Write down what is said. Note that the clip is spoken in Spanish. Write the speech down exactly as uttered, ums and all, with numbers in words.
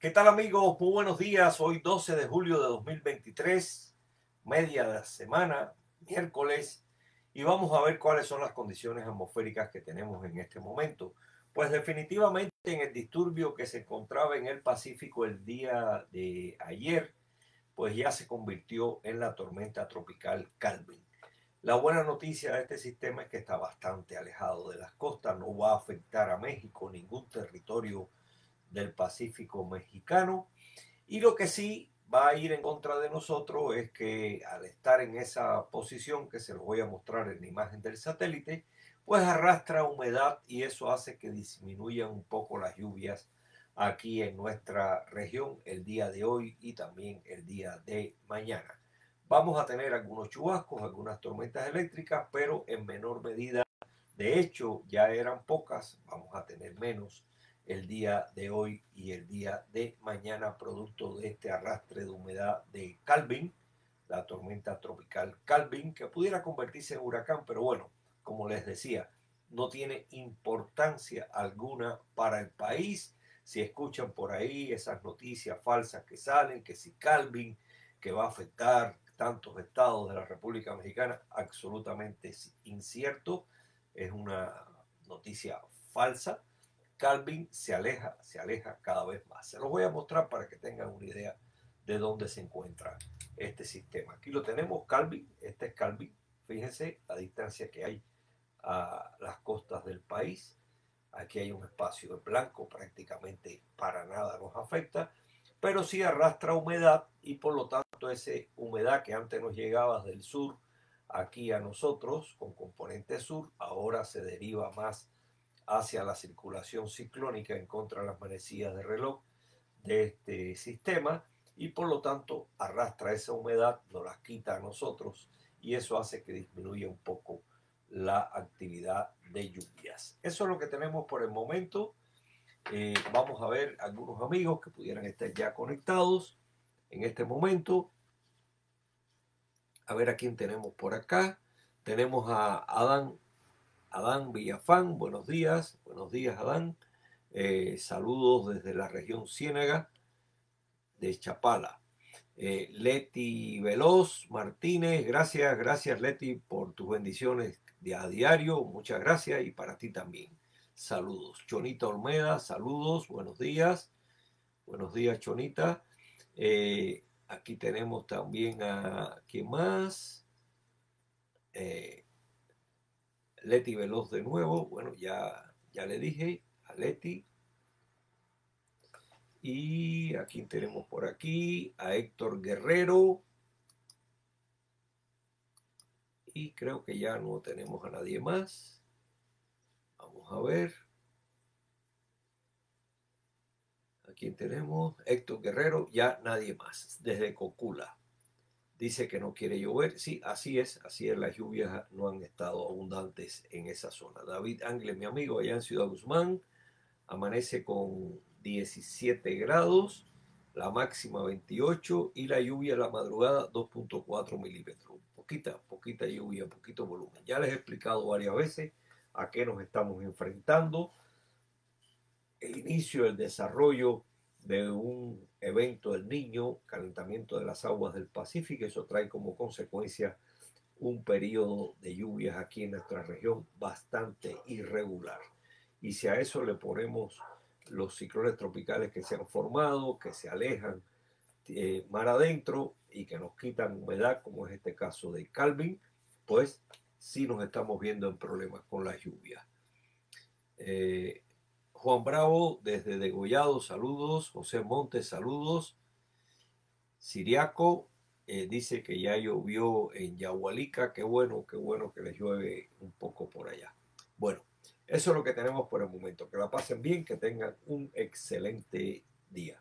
¿Qué tal, amigos? Muy buenos días. Hoy doce de julio de dos mil veintitrés, media de la semana, miércoles, y vamos a ver cuáles son las condiciones atmosféricas que tenemos en este momento. Pues definitivamente en el disturbio que se encontraba en el Pacífico el día de ayer, pues ya se convirtió en la tormenta tropical Calvin. La buena noticia de este sistema es que está bastante alejado de las costas, no va a afectar a México, ningún territorio del Pacífico mexicano. Y lo que sí va a ir en contra de nosotros es que al estar en esa posición, que se los voy a mostrar en la imagen del satélite, pues arrastra humedad y eso hace que disminuyan un poco las lluvias aquí en nuestra región el día de hoy y también el día de mañana. Vamos a tener algunos chubascos, algunas tormentas eléctricas, pero en menor medida. De hecho, ya eran pocas, vamos a tener menos el día de hoy y el día de mañana, producto de este arrastre de humedad de Calvin, la tormenta tropical Calvin, que pudiera convertirse en huracán, pero bueno, como les decía, no tiene importancia alguna para el país. Si escuchan por ahí esas noticias falsas que salen, que si Calvin, que va a afectar tantos estados de la República Mexicana, absolutamente incierto, es una noticia falsa. Calvin se aleja, se aleja cada vez más. Se los voy a mostrar para que tengan una idea de dónde se encuentra este sistema. Aquí lo tenemos, Calvin. Este es Calvin. Fíjense la distancia que hay a las costas del país. Aquí hay un espacio en blanco, prácticamente para nada nos afecta, pero sí arrastra humedad y por lo tanto esa humedad que antes nos llegaba del sur aquí a nosotros con componente sur, ahora se deriva más hacia la circulación ciclónica en contra de las manecillas de reloj de este sistema y por lo tanto arrastra esa humedad, nos las quita a nosotros y eso hace que disminuya un poco la actividad de lluvias. Eso es lo que tenemos por el momento. Eh, vamos a ver algunos amigos que pudieran estar ya conectados en este momento. A ver a quién tenemos por acá. Tenemos a Adán Adán Villafán, buenos días, buenos días Adán, eh, saludos desde la región Ciénaga de Chapala. Eh, Leti Veloz Martínez, gracias, gracias Leti por tus bendiciones de a diario, muchas gracias y para ti también. Saludos. Chonita Olmeda, saludos, buenos días, buenos días Chonita. Eh, aquí tenemos también a, ¿quién más? Eh, Leti Veloz de nuevo, bueno, ya, ya le dije a Leti. Y aquí tenemos por aquí a Héctor Guerrero. Y creo que ya no tenemos a nadie más. Vamos a ver. ¿A quién tenemos? Héctor Guerrero, ya nadie más. Desde Cocula. Dice que no quiere llover. Sí, así es. Así es. Las lluvias no han estado abundantes en esa zona. David Ángeles, mi amigo, allá en Ciudad Guzmán. Amanece con diecisiete grados. La máxima veintiocho y la lluvia a la madrugada dos punto cuatro milímetros. Poquita, poquita lluvia, poquito volumen. Ya les he explicado varias veces a qué nos estamos enfrentando. El inicio del desarrollo de un evento del Niño, calentamiento de las aguas del Pacífico, eso trae como consecuencia un periodo de lluvias aquí en nuestra región bastante irregular. Y si a eso le ponemos los ciclones tropicales que se han formado, que se alejan eh, mar adentro y que nos quitan humedad, como es este caso de Calvin, pues sí nos estamos viendo en problemas con la lluvia. Eh, Juan Bravo desde Degollado, saludos. José Montes, saludos. Siriaco eh, dice que ya llovió en Yahualica, qué bueno, qué bueno que les llueve un poco por allá. Bueno, eso es lo que tenemos por el momento. Que la pasen bien, que tengan un excelente día.